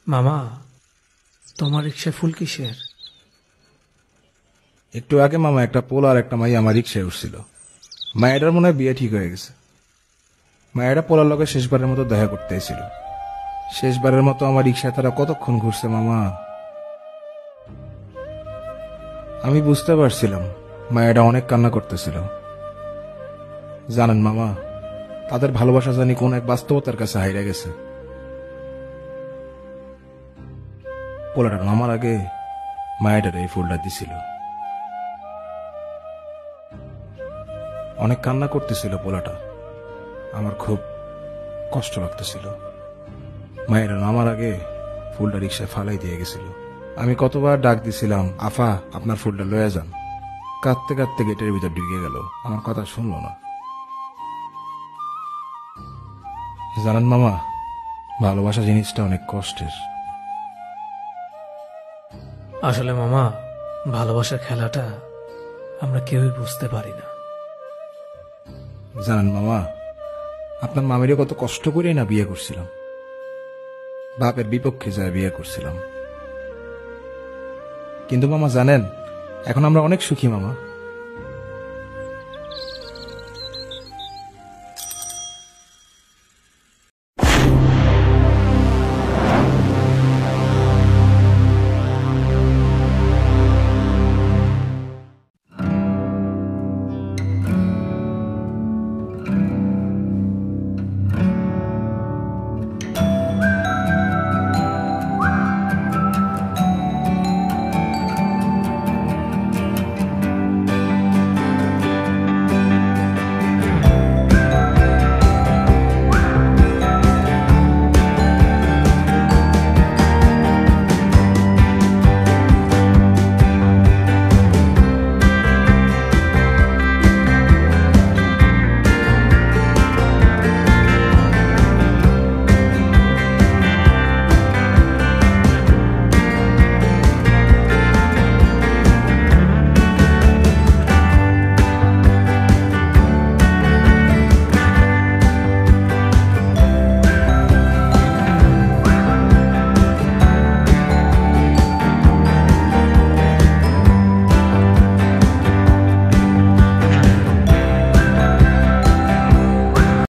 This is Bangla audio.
মামা, তোমার রিক্সায় ফুল কিসের? একটু আগে মামা একটা পোল আর একটা মাই আমার রিক্সায় উঠছিল। মায়েরার মনে হয় বিয়ে ঠিক হয়ে গেছে। মায়েরা পোলার লগে শেষবারের মতো দেখা করতে এসেছিল। শেষবারের মতো আমার রিক্সায় তারা কতক্ষণ ঘুরছে মামা। আমি বুঝতে পারছিলাম মায়েরা অনেক কান্না করতেছিল। জানেন মামা, তাদের ভালোবাসা জানি কোন এক বাস্তবতার কাছে হাইরা গেছে। পোলাটা নামার আগে মায়েরার এই ফুলটা দিছিল। অনেক কান্না করতেছিল পোলাটা। আমার খুব কষ্ট লাগতেছিল। মায়েরা নামার আগে ফুলটা রিক্সায় ফালাই দিয়ে গেছিল। আমি কতবার ডাক দিছিলাম, আফা আপনার ফুলটা লয়ে যান। কাঁদতে কাঁদতে গেটের ভিতর ঢুকে গেল, আমার কথা শুনলো না। জানেন মামা, ভালোবাসা জিনিসটা অনেক কষ্টের। আসলে মামা, ভালোবাসার খেলাটা আমরা কেউই বুঝতে পারি না। জানেন মামা, আপনার মামেরও কত কষ্ট করে না বিয়ে করছিলাম। বাপের বিপক্ষে যায় বিয়ে করছিলাম। কিন্তু মামা জানেন, এখন আমরা অনেক সুখী মামা।